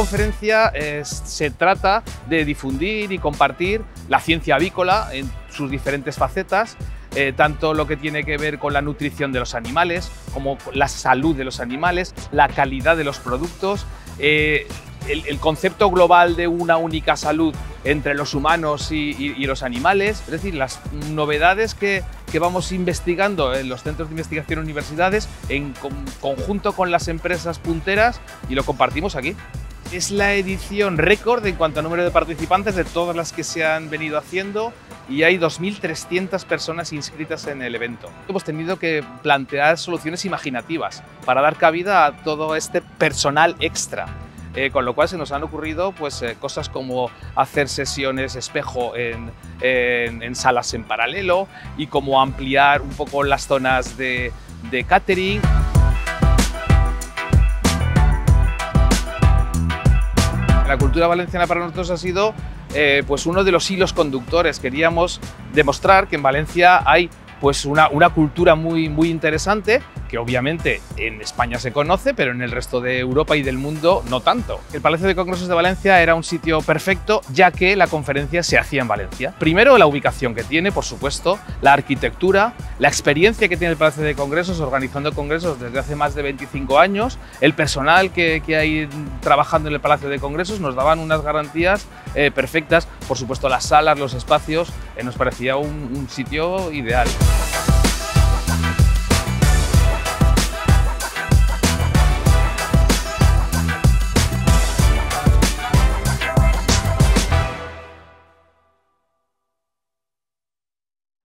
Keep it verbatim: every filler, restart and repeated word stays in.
conferencia eh, se trata de difundir y compartir la ciencia avícola en sus diferentes facetas, eh, tanto lo que tiene que ver con la nutrición de los animales, como la salud de los animales, la calidad de los productos, eh, el, el concepto global de una única salud entre los humanos y, y, y los animales, es decir, las novedades que, que vamos investigando en los centros de investigación y universidades en con, conjunto con las empresas punteras, y lo compartimos aquí. Es la edición récord en cuanto a número de participantes de todas las que se han venido haciendo, y hay dos mil trescientas personas inscritas en el evento. Hemos tenido que plantear soluciones imaginativas para dar cabida a todo este personal extra. Eh, con lo cual se nos han ocurrido pues, eh, cosas como hacer sesiones espejo en, en, en salas en paralelo, y como ampliar un poco las zonas de, de catering. La cultura valenciana para nosotros ha sido eh, pues uno de los hilos conductores. Queríamos demostrar que en Valencia hay pues una, una cultura muy, muy interesante, que obviamente en España se conoce, pero en el resto de Europa y del mundo no tanto. El Palacio de Congresos de Valencia era un sitio perfecto, ya que la conferencia se hacía en Valencia. Primero, la ubicación que tiene, por supuesto, la arquitectura, la experiencia que tiene el Palacio de Congresos organizando congresos desde hace más de veinticinco años, el personal que, que hay trabajando en el Palacio de Congresos nos daban unas garantías eh, perfectas, por supuesto las salas, los espacios, eh, nos parecía un, un sitio ideal.